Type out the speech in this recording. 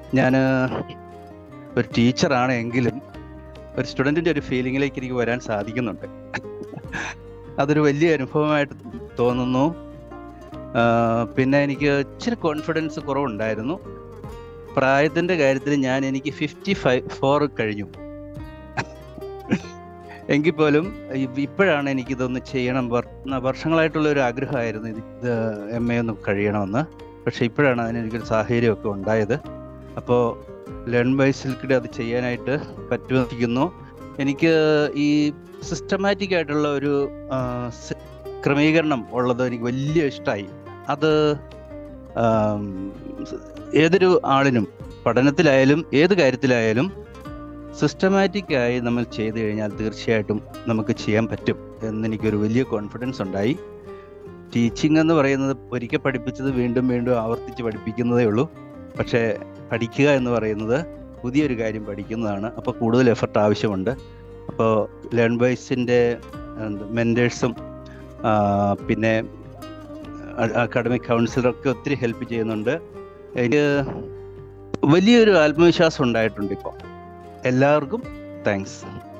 ഞാൻ ഒരു ടീച്ചറാണ് എങ്കിലും ഒരു സ്റ്റുഡൻറ്റിൻ്റെ ഒരു ഫീലിങ്ങിലേക്ക് എനിക്ക് വരാൻ സാധിക്കുന്നുണ്ട്. അതൊരു വലിയ അനുഭവമായിട്ട് തോന്നുന്നു. പിന്നെ എനിക്ക് ഇച്ചിരി കോൺഫിഡൻസ് കുറവുണ്ടായിരുന്നു. പ്രായത്തിൻ്റെ കാര്യത്തിൽ എനിക്ക് 54 കഴിഞ്ഞു. എങ്കിൽ പോലും ഇപ്പോഴാണ് എനിക്കിതൊന്ന് ചെയ്യണം. വർഷങ്ങളായിട്ടുള്ള ഒരു ആഗ്രഹമായിരുന്നു ഇത് MA ഒന്ന് കഴിയണമെന്ന്. പക്ഷെ ഇപ്പോഴാണ് അതിനെനിക്കൊരു സാഹചര്യമൊക്കെ ഉണ്ടായത്. അപ്പോൾ ലേൺ ബൈ സിൽക്കിടെ അത് ചെയ്യാനായിട്ട് പറ്റുമെന്നിരിക്കുന്നു. എനിക്ക് ഈ സിസ്റ്റമാറ്റിക് ആയിട്ടുള്ള ഒരു ക്രമീകരണം ഉള്ളത് എനിക്ക് വലിയ ഇഷ്ടമായി. അത് ഏതൊരു ആളിനും പഠനത്തിലായാലും ഏത് കാര്യത്തിലായാലും സിസ്റ്റമാറ്റിക്കായി നമ്മൾ ചെയ്തു കഴിഞ്ഞാൽ തീർച്ചയായിട്ടും നമുക്ക് ചെയ്യാൻ പറ്റും എന്നെനിക്കൊരു വലിയ കോൺഫിഡൻസ് ഉണ്ടായി. ടീച്ചിങ് എന്ന് പറയുന്നത് ഒരിക്കൽ പഠിപ്പിച്ചത് വീണ്ടും വീണ്ടും ആവർത്തിച്ച് പഠിപ്പിക്കുന്നതേ ഉള്ളൂ. പക്ഷേ പഠിക്കുക എന്ന് പറയുന്നത് പുതിയൊരു കാര്യം പഠിക്കുന്നതാണ്. അപ്പോൾ കൂടുതൽ എഫർട്ട് ആവശ്യമുണ്ട്. അപ്പോൾ ലേൺ ബൈസിൻ്റെ മെൻറ്റേഴ്സും പിന്നെ അക്കാഡമിക് കൗൺസിലറൊക്കെ ഒത്തിരി ഹെൽപ്പ് ചെയ്യുന്നുണ്ട്. എനിക്ക് വലിയൊരു ആത്മവിശ്വാസം ഉണ്ടായിട്ടുണ്ട് ഇപ്പോൾ. എല്ലാവർക്കും താങ്ക്സ്.